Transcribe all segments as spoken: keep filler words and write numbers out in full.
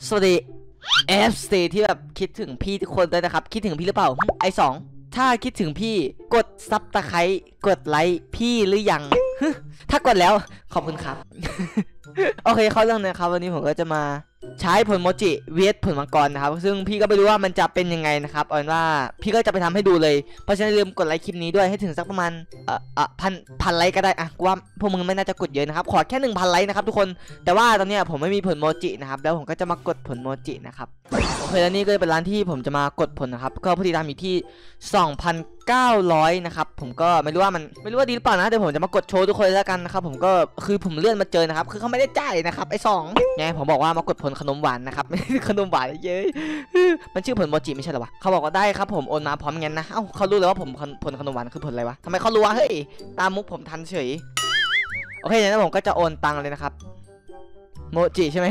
สวัสดีเอฟซีที่แบบคิดถึงพี่ทุกคนด้วยนะครับคิดถึงพี่หรือเปล่าไอสองถ้าคิดถึงพี่กดซับตะไคร้กดไลค์พี่หรือยังถ้ากดแล้วขอบคุณครับ โอเคเข้าเรื่องนะครับวันนี้ผมก็จะมาใช้ผลโมจิเวทผลมังกรนะครับซึ่งพี่ก็ไม่รู้ว่ามันจะเป็นยังไงนะครับเอาเป็นว่าพี่ก็จะไปทำให้ดูเลยเพราะฉะนั้นลืมกดไลค์คลิปนี้ด้วยให้ถึงสักประมาณเอ่อเอ่อพันพันไลค์ก็ได้อะกูว่าพวกมึงไม่น่าจะกดเยอะนะครับขอแค่หนึ่งพันไลค์นะครับทุกคนแต่ว่าตอนนี้ผมไม่มีผลโมจินะครับแล้วผมก็จะมากดผลโมจินะครับโอเคแล้วนี่ก็เป็นร้านที่ผมจะมากดผลนะครับก็ผู้ติดตามอยู่ที่ สองพันเก้าร้อย นะครับผมก็ไม่รู้ว่ามันไม่รู้ว่าดีหรือเปล่านะเดี๋ยวผมจะมากดโชว์ทุกคนแล้วกันนะครับผมก็คือผมเลื่อนมาเจอนะครับคือเขาไม่ได้จ่ายนะครับไอ้สองไงผมบอกว่ามากดผลขนมหวานนะครับไม่ขนมหวานเย้ยมันชื่อผลโมจิไม่ใช่หรอวะเขาบอกว่าได้ครับผมโอนมาพร้อมเงินนะเอ้าเขารู้เลยว่าผมผลขนมหวานคือผลอะไรวะทำไมเขารู้วะเฮ้ยตามมุกผมทันเฉยโอเคงั้นผมก็จะโอนตังค์เลยนะครับโมจิใช่ไหม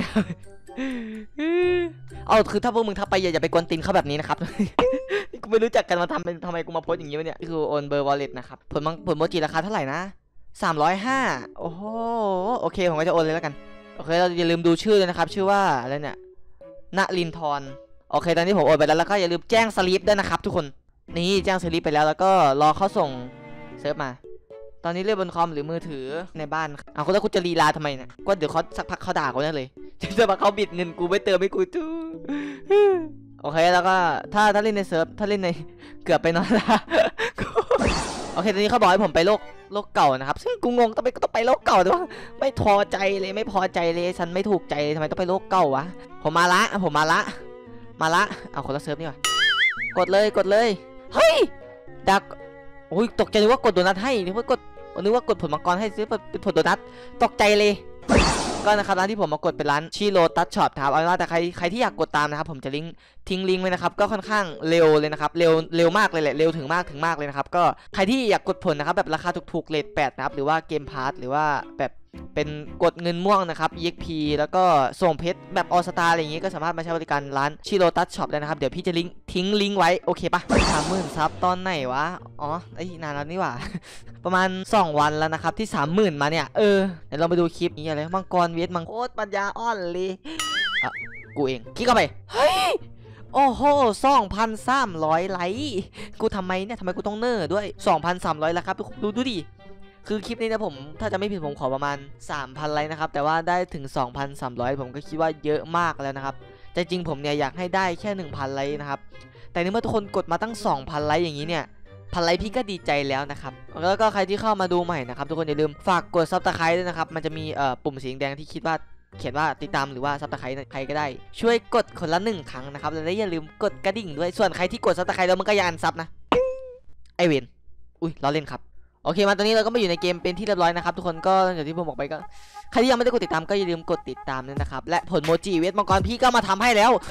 เอาคือถ้าพวกมึงทักไปอย่าอย่าไปกวนตีนเขาแบบนี้นะครับ กูไม่รู้จักกันมาทำเป็นทำไมกูมาโพสอย่างนี้วะเนี่ยคือโอนเบอร์วอลเล็ตนะครับผลมังผลโมจิราคาเท่าไหร่นะสามร้อยห้าโอ้โหโอเคผมก็จะโอนเลยแล้วกันโอเคเราอย่าลืมดูชื่อเลยนะครับชื่อว่าอะไรเนี่ยณลินทรโอเคตอนนี้ผมโอนไปแล้วแล้วก็อย่าลืมแจ้งสลิปด้วยนะครับทุกคนนี่แจ้งสลิปไปแล้วแล้วก็รอเขาส่งเซิร์ฟมาตอนนี้เล่นบนคอมหรือมือถือในบ้านเอาคุณแล้วคุณจะลีลาทำไมเนี่ยก็เดี๋ยวเขาสักพักเขาด่าเขาแน่เลยจะมาเขาบิดเงินกูไม่เติมไม่กูจู้โอเคแล้วก็ถ้าถ้าเล่นในเซิร์ฟถ้าเล่นในเกือบไปนอนละโอเคตอนนี้เขาบอกให้ผมไปโลกโลกเก่านะครับซึ่งกูงงต้องไปก็ต้องไปโลกเก่าแต่ว่าไม่พอใจเลยไม่พอใจเลยฉันไม่ถูกใจเลยทำไมต้องไปโลกเก่าวะผมมาละผมมาละมาละเอาคนละเซิร์ฟนี่ว่ะกดเลยกดเลยเฮ้ยดักโอ้ยตกใจนึกว่ากดโดนัทให้นึกว่ากดนึกว่ากดผลมังกรให้ซื้อเป็นผลโดนัทตกใจเลยก็นะครับร้านที่ผมมากดเป็นร้านชิโรตัสช็อปครับเอาล่ะแต่ใครใครที่อยากกดตามนะครับผมจะลิงก์ทิ้งลิงก์ไว้นะครับก็ค่อนข้างเร็วเลยนะครับเร็วเร็วมากเลยแหละเร็วถึงมากถึงมากเลยนะครับก็ใครที่อยากกดผลนะครับแบบราคาถูกๆเรทแปดนะครับหรือว่าเกมพาร์ทหรือว่าแบบเป็นกดเงินม่วงนะครับ อี เอ็กซ์ พี แล้วก็ส่งเพชรแบบออสตาอะไรอย่างงี้ก็สามารถมาใช้บริการร้านชิโรตัสช็อปได้นะครับเดี๋ยวพี่จะลิงก์ทิ้งลิงก์ไว้โอเคปะสามหมื่นซับตอนไหนวะอ๋อไอ้นานแล้วนี่หว่า ประมาณสองวันแล้วนะครับที่ สามหมื่น มาเนี่ยเออเดี๋ยวเราไปดูคลิปนี้อะไรมังกรเวทมังโคตรปัญญาอ่อนเลยอ่ะกูเองคลิกเข้าไปเฮ้ยโอ้โห สองพันสามร้อย ไลค์กูทำไมเนี่ยทำไมกูต้องเนอร์ด้วย สองพันสามร้อย แล้วครับดูดูดิคือคลิปนี้นะผมถ้าจะไม่ผิดผมขอประมาณ สามพัน ไลค์นะครับแต่ว่าได้ถึง สองพันสามร้อย ผมก็คิดว่าเยอะมากแล้วนะครับแต่จริงผมเนี่ยอยากให้ได้แค่ หนึ่งพัน ไลค์นะครับแต่ในเมื่อทุกคนกดมาตั้ง สองพัน ไลค์อย่างนี้เนี่ยพันไลค์พี่ก็ดีใจแล้วนะครับแล้วก็ใครที่เข้ามาดูใหม่นะครับทุกคนอย่าลืมฝากกดซับสไครต์ด้วยนะครับมันจะมีเอ่อปุ่มสีแดงที่คิดว่าเขียนว่าติดตามหรือว่าซับสไครต์ใครก็ได้ช่วยกดคนละหนึ่งครั้งนะครับและอย่าลืมกดกระดิ่งด้วยส่วนใครที่กดซับสไครต์แล้วมันก็อย่าอันซับนะไอเวนอุ้ยล้อเล่นครับโอเคมาตอนนี้เราก็มาอยู่ในเกมเป็นที่เรียบร้อยนะครับทุกคนก็อย่างที่ผมบอกไปก็ใครที่ยังไม่ได้กดติดตามก็อย่าลืมกดติดตามด้วยนะครับและผลโมจิเวทมังกรพี่ก็มาทำให้แล้ว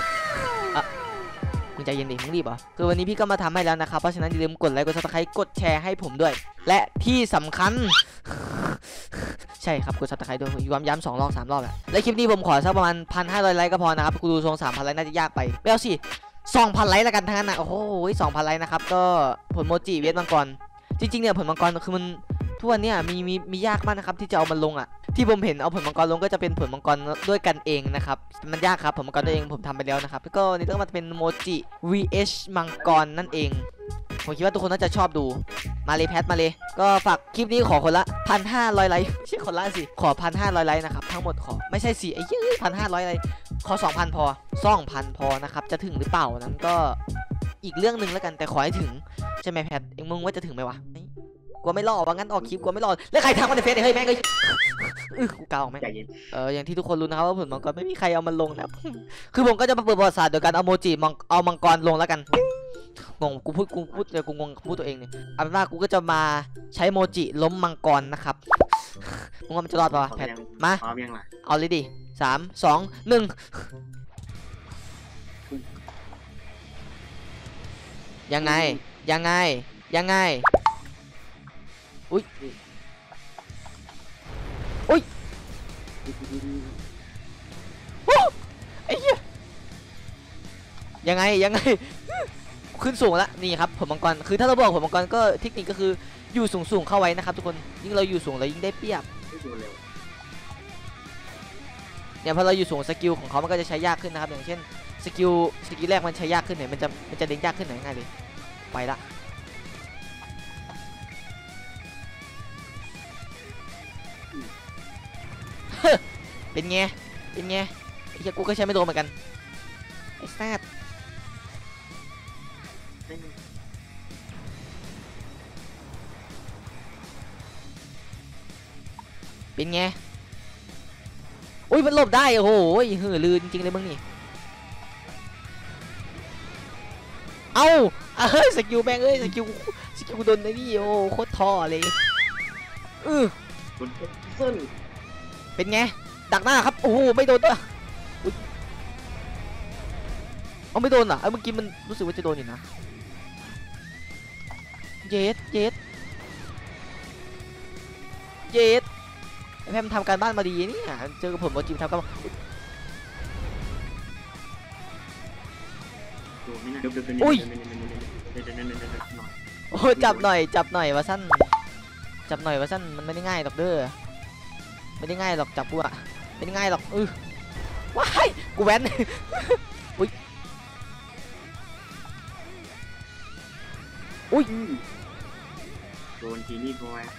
มึงใจเย็นดิมึงรีบเหรอคือวันนี้พี่ก็มาทำให้แล้วนะครับเพราะฉะนั้นอย่าลืมกดไลค์กดซับสไครต์กดแชร์ให้ผมด้วยและที่สำคัญใช่ครับกดซับสไครต์ด้วยย้ำย้ำสองรอบสามรอบแหละและคลิปนี้ผมขอสักประมาณพันห้าร้อยไลค์ก็พอนะครับกูดูทรงสามพันไลค์น่าจะยากไปไม่เอาสิสองพันไลค์แล้วกันทั้งนั้นนะโอ้โหสองพันไลค์นะครับก็ผลโมจิเวทมังกรจริงๆเนี่ยผลมังกรคือมันทุกวันเนี่ยมีมีมียากมากนะครับที่จะเอามันลงอ่ะที่ผมเห็นเอาผลมังกรลงก็จะเป็นผลมังกรด้วยกันเองนะครับมันยากครับผลมังกรตัวเองผมทำไปแล้วนะครับแล้วก็นี่ต้องมาเป็นโมจิ วี เอช มังกรนั่นเองผมคิดว่าทุกคนน่าจะชอบดูมาเลยแพทมาเลยก็ฝากคลิปนี้ขอคนละพันห้าร้อยไลค์ไม่ใช่คนละสิขอพันห้าร้อยไลค์นะครับทั้งหมดขอไม่ใช่สิไอ้เย้ยพันห้าร้อยไลค์ขอสองพันพอสองพันพอนะครับจะถึงหรือเปล่านั้นก็อีกเรื่องหนึ่งแล้วกันแต่ขอให้ถึงใช่ไหมแพทเอ็งมึงว่าจะถึงไหมวะกลัวไม่รอดว่างั้นออกคลิปกลัวไม่รอดแล้วใครทักมาในเฟซเฮ้ยแม่งเลยกูเกาไหมเอออย่างที่ทุกคนรู้นะครับว่าผลมังกรไม่มีใครเอามันลงนะคือผมก็จะมาเปิดประวัติศาสตร์โดยการเอาโมจิมังเอามังกรลงแล้วกันงงกูพูดกูพูดเดี๋ยวกูงงพูดตัวเองเนี่ยเอาเป็นว่ากูก็จะมาใช้โมจิล้มมังกรนะครับมึงว่ามันจะรอดป่ะแพทมาเอาเลยดิสามสองหนึ่งยังไงยังไงยังไงอุ้ยอุ้ยไอ้เหี้ยยังไงยังไงขึ้นสูงแล้วนี่ครับผลมังกรคือถ้าเราบอกผลมังกรก็เทคนิคก็คืออยู่สูงสูงเข้าไว้นะครับทุกคนยิ่งเราอยู่สูงเรายิ่งได้เปรียบเนี่ยพอเราอยู่สูงสกิลของเขามันก็จะใช้ยากขึ้นนะครับอย่างเช่นสกิลสกิลแรกมันใช้ยากขึ้นเนี่ยมันจะมันจะเด้งยากขึ้นหน่อยง่ายเลยไปละเป็นไงเป็นไงไอ้เหี้ยกูก็ใช้ไม่โดนเหมือนกันไอ้แซดเป็นไงอุ้ยมันหลบได้โอ้โหเหือลือจริงๆเลยมึงนี่เอ้าเฮ้ยสกิลแบงเอ้ยสกิลสกิลกูโดนไอ้นี่โอ้โคตรท่อเลยเออเป็นไงดักหน้าครับโอ้โหไม่โดนตัวเอาไม่โดนอ่ะเมื่อกี้มันรู้สึกว่าจะโดนอยู่นะเย็ดเย็ดเย็ดไอแพมทำการบ้านมาดีนี่เจอกับผมว่าจิมทำกันอุ้ยโอ้จับหน่อยจับหน่อยวะสั้นจับหน่อยวะสั้นมันไม่ได้ง่ายหรอกเด้อไม่ได้ง่ายหรอกจับกูอะไม่ได้ง่ายหรอกเออว้ายกูแว้นอุ้ยอุ้ยโดนทีนี่บอย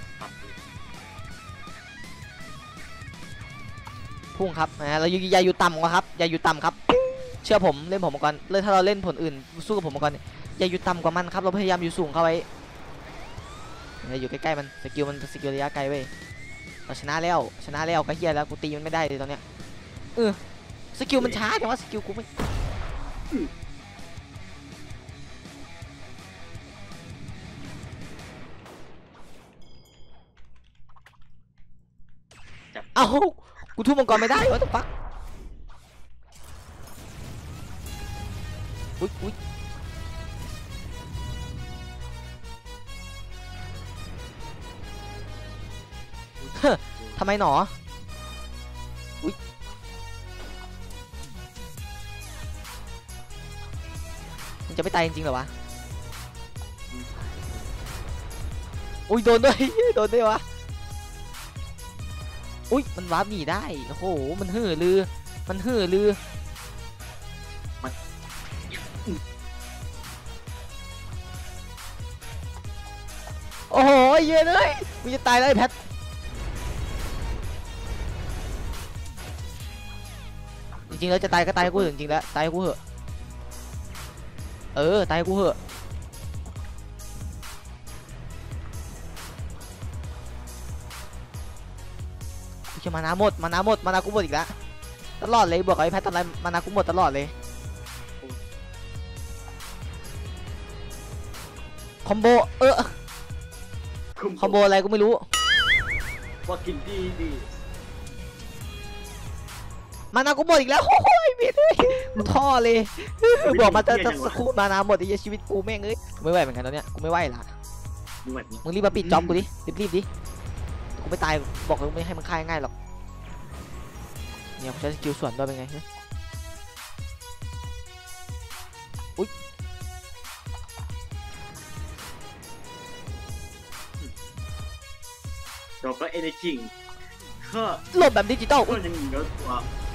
พุ่งครับนะเราอย่าอยู่ต่ำกว่าครับอย่าอยู่ต่ำครับเชื่อผมเล่นผมก่อนเลยถ้าเราเล่นผลอื่นสู้กับผมก่อนอย่าอยู่ต่ำกว่ามันครับเราพยายามอยู่สูงเข้าไว้อย่าอยู่ใกล้ๆมันสกิลมันสกิลระยะไกลเว้ยเราชนะแล้วชนะแล้วก็เฮียแล้วกูตีมันไม่ได้เลยตอนเนี้ยเออสกิลมันช้าแต่ว่าสกิลกูไม่เอ้ากูทุ่มมังกรไม่ได้วะตุ๊กฟักอุ้ยอุ้ยทำไมหนออุ้ยมันจะไม่ตายจริงๆเหรอวะอุ้ยโดนด้วยโดนด้วยวะอุ้ยมันวาร์ปหนีได้โอ้โหมันหื่อลือมันหื่อลือโอ้โหเยอะเลยมึงจะตายแล้วไอ้แพทจริงๆแล้วจะตายก็ตายกูจริงๆแล้วตายกูเหอะเออตายกูเหอะมานาหมดมานาหมดมานากูหมดอีกแล้วตลอดเลยบอกไอ้แพทตอนไรมานากูหมดตลอดเลยคอมโบเออคอมโบอะไรกูไม่รู้ว่ากินดีดีมานากูหมดอีกแล้วโอ้ยเบียดเลยกูท่อเลยบอกมาจะจะสักครู่มานาหมดไอ้ชีวิตกูแม่งเอ้ยไม่ไหวเหมือนกันตอนเนี้ยกูไม่ไหวละมึงรีบมาปิดจ็อบกูดิรีบๆดิกูไม่ตายบอกเลยไม่ให้มันฆ่าง่ายหรอกเนี่ยผมใช้สกิลส่วนด้วยเป็นไงอุ๊ยจบแล้วเอเนจิงก็หลบแบบดิจิตอลก็ยังเหลือตัว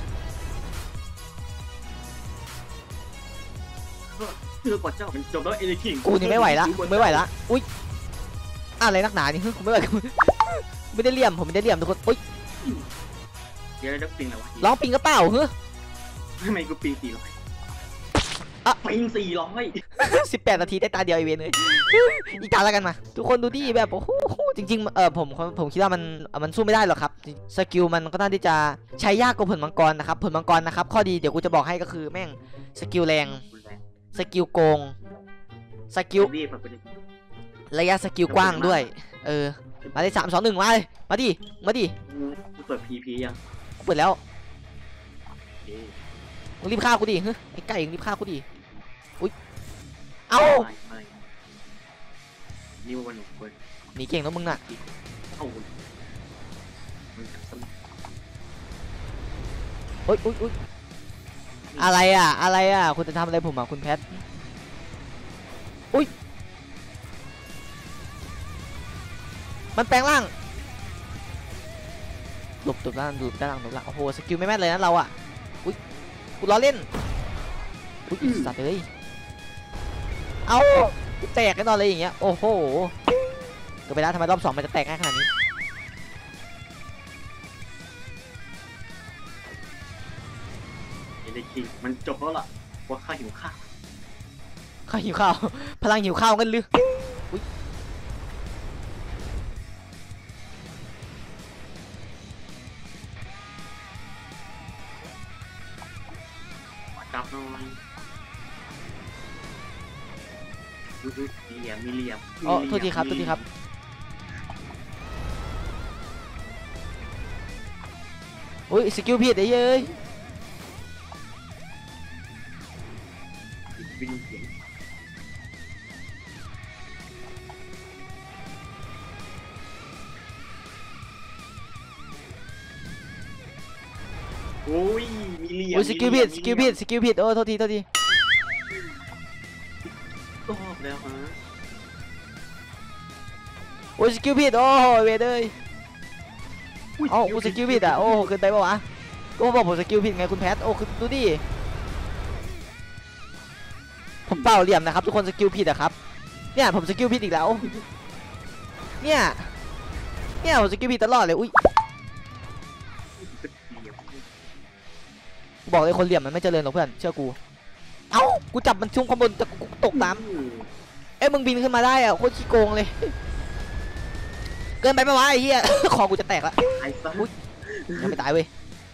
ก็เจอกว่าเจ้าเป็นจบแล้วเอเนจิงกูนี่ไม่ไหวละไม่ไหวละอุ๊ยอะไรนักหนานี่กูไม่ไหวไม่ได้เหลี่ยมผมไม่ได้เหลี่ยมทุกคนอุ๊ยเดี๋ยวจะปิงแล้ววะร้องปิงกระเป๋าเฮ้ยทำไมกูปิงสี่ร้อยอ่ะปิงสี่ร้อยสิบแปดนาทีได้ตาเดียวไอเวนเลยอีกตาแล้วกันมาทุกคนดูดิแบบโอ้โหจริงๆเออผมผมคิดว่ามันมันสู้ไม่ได้หรอกครับสกิลมันก็น่าที่จะใช้ยากกว่าผลมังกรนะครับผลมังกรนะครับข้อดีเดี๋ยวกูจะบอกให้ก็คือแม่งสกิลแรงสกิลโกงสกิลระยะสกิลกว้างด้วยเออมาเลยสามสองหนึ่งมาเลยมาดิมาดิเปิดพีพียังเปิดแล้วมึงรีบฆ่ากูดิเฮ้ยไอ้ไก่รีบฆ่ากูดิอุ้ยเอ้านี่วันหนุ่มคนหนีเก่งแล้วมึงน่ะโอ๊ยโอ๊ยโอ๊ยอะไรอ่ะอะไรอ่ะคุณจะทำอะไรผมอ่ะคุณแพทอุ้ยมันแปลงร่างหลบหลบด้านหลบด้านหลังหลบหลังโอ้โหสกิลไม่แม่นเลยนะเราอ่ะอุ้ยกูล้อเล่นอุ้ยสัตว์เลยเอาแตกกันตอนเลยอย่างเงี้ยโอ้โหเกิดไปแล้วทำไมรอบสองมันจะแตกง่ายขนาดนี้เอเดคิงมันจบแล้วล่ะว่าข้าหิวข้าวข้าหิวข้าวพลังหิวข้าวกันหรืออุ้ยจับหน่อยอุ๊ยมีเหลี่ยมมีเหลี่ยมอ๋อโทษทีครับโทษทีครับอุ้ยสกิลผิดไอ้เย้ยวินเสียงโอ้ยมีเหลี่ยมอุ้ยสกิลผิดสกิลผิดสกิลผิดโอ้โทษทีโทษทีก็แล้วฮะโอ้ยสกิลผิดโอ้เวเดยเอ้ากูสกิลผิดอ่ะโอ้เกินไปปะวะก็บอกผมสกิลผิดไงคุณแพทโอ้คือดูดิผมเป่าเหลี่ยมนะครับทุกคนสกิลผิดอะครับเนี่ยผมสกิลผิดอีกแล้วเนี่ยเนี่ยผมสกิลผิดตลอดเลยอุ้ยบอกเลยคนเหลี่ยมมันไม่เจริญหรอกเพื่อนเชื่อกูเอ้ากูจับมันชุ่มข้างบนแต่กูตกน้ำเอ้ยมึงบินขึ้นมาได้อะโคตรขี้โกงเลยเกินไปปะวะไอ้เหี้ย คอกูจะแตกละไอ้สัสยังไม่ตายเว้ย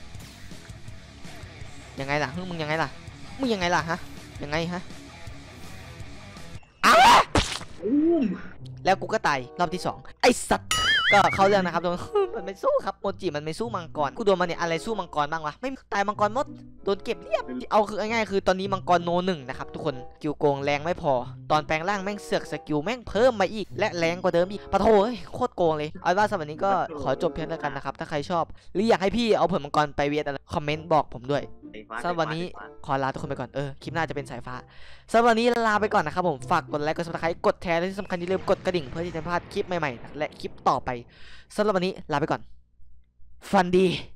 ยังไงล่ะมึงยังไงล่ะมึงยังไงล่ะฮะยังไงฮะอ้าอุ้มแล้วกูก็ตายรอบที่สองไอ้สัตว์ก็เข้าเรื่องนะครับโดน มันไม่สู้ครับโมจิมันไม่สู้มังกรกูโดนมันเนี่ยอะไรสู้มังกรบ้างวะไม่ตายมังกรหมดโดนเก็บเรียบเอาคือง่ายๆคือตอนนี้มังกรโนหนึ่งนะครับทุกคนสกิลโกงแรงไม่พอตอนแปลงร่างแม่งเสือกสกิลแม่งเพิ่มมาอีกและแรงกว่าเดิมอีกปะโถเอ้ยโคตรโกงเลยเอาเป็นว่าสำหรับวันนี้ก็ขอจบเพียงเท่ากันนะครับถ้าใครชอบหรืออยากให้พี่เอาผลมังกรไปเวียดอะไรคอมเมนต์บอกผมด้วย สำหรับวันนี้ขอลาทุกคนไปก่อน เออ คลิปหน้าจะเป็นสายฟ้าสำหรับวันนี้ลาไปก่อนนะครับผม ฝากกดไลค์ กดซับสไครต์ กดแชร์และที่สำคัญอย่าลืมกดกระดิ่งเพื่อที่จะไม่พลาดคลิปใหม่ๆ และคลิปต่อไปสำหรับวันนี้ลาไปก่อน ฟันดี